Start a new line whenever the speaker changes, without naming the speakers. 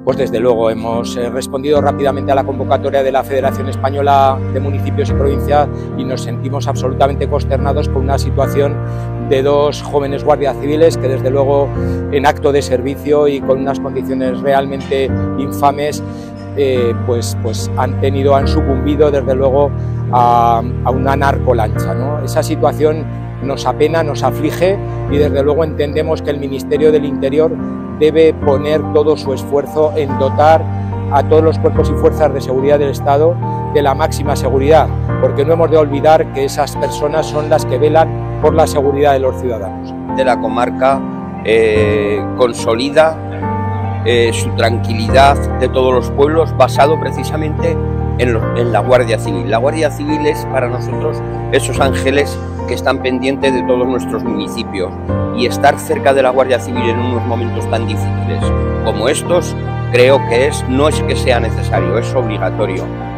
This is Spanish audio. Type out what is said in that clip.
pues desde luego hemos respondido rápidamente a la convocatoria de la Federación Española de Municipios y Provincias y nos sentimos absolutamente consternados con una situación de dos jóvenes guardias civiles que desde luego en acto de servicio y con unas condiciones realmente infames pues han sucumbido desde luego a una narcolancha, ¿no? Esa situación nos apena, nos aflige y desde luego entendemos que el Ministerio del Interior debe poner todo su esfuerzo en dotar a todos los cuerpos y fuerzas de seguridad del Estado de la máxima seguridad, porque no hemos de olvidar que esas personas son las que velan por la seguridad de los ciudadanos.
De la comarca consolida su tranquilidad de todos los pueblos basado precisamente en la Guardia Civil. La Guardia Civil es para nosotros esos ángeles que están pendientes de todos nuestros municipios, y estar cerca de la Guardia Civil en unos momentos tan difíciles como estos creo que no es que sea necesario, es obligatorio.